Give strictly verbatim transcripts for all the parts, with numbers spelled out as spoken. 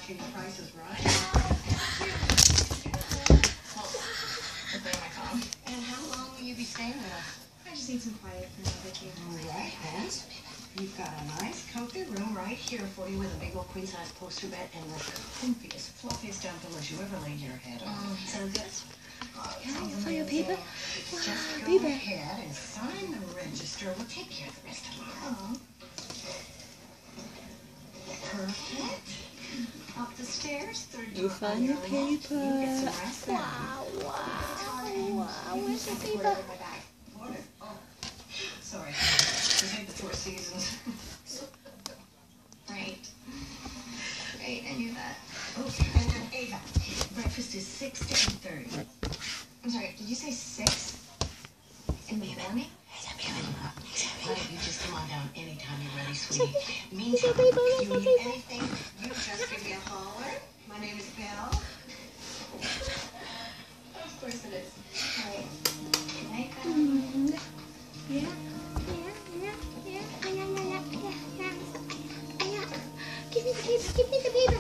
asking the prices, right? Well, good thing I come. And how long will you be staying with us? I just need some quiet for another two. All right, then. You've got a nice, comfy room right here for you with a big old queen-size poster bed and the comfiest, fluffiest down pillows you ever laid your head on. Mm. Sound good? Can I for your paper? Just Wow, go paper. ahead and sign the register. We'll take care of the rest tomorrow. Perfect. Up the stairs, third door. You found your on your left. paper. You get some rest there. Wow, wow, wow. Where's your paper? My bag. Water? Oh, sorry. We hate the Four Seasons. Right. Right, I knew that. Oh, and then Ava. Breakfast is six to eight thirty. I'm sorry, did you say six in the morning? Why don't you just come on down anytime you're ready, sweetie? Meantime, Baby, if you baby, need baby. anything, you just give me a holler. My name is Belle. Of course it is. All right. Good night, guys. Yeah, yeah, yeah, yeah, yeah, yeah, yeah, yeah, yeah, yeah. Give me the paper, give me the paper.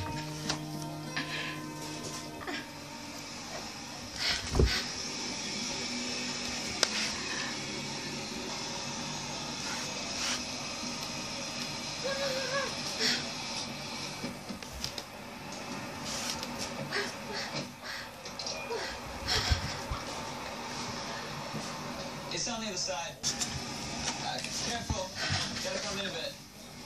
It's on the other side. Uh, careful. Gotta come in a bit.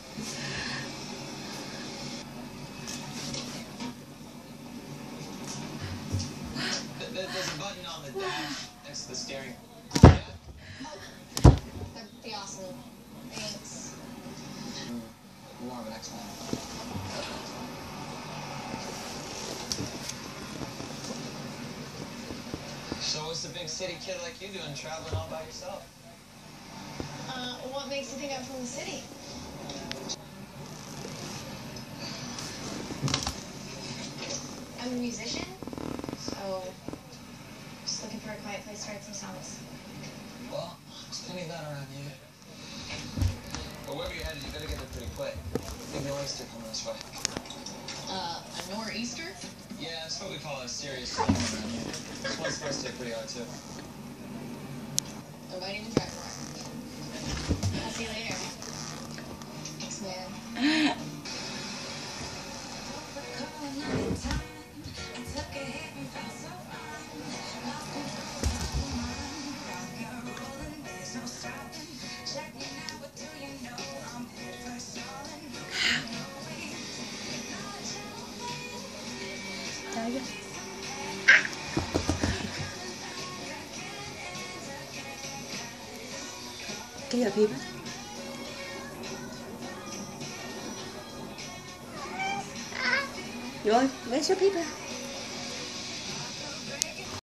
Th- th- There's a button on the dash next to the steering. Yeah? That'd be awesome. Thanks. More of an next time. So what's a big city kid like you doing traveling all by yourself? Uh, what makes you think I'm from the city? I'm a musician, so just looking for a quiet place to write some songs. Well, there's plenty of that around here. But wherever you're headed, you better get there pretty quick. Big nor'easter coming this way. Uh, a nor'easter? Yeah, that's what we call a serious storm around here. This one's supposed to hit pretty hard, too. I might even drive more. I'll see you later. Thanks, man. Tiger. Get your paper. You want? Where's your paper?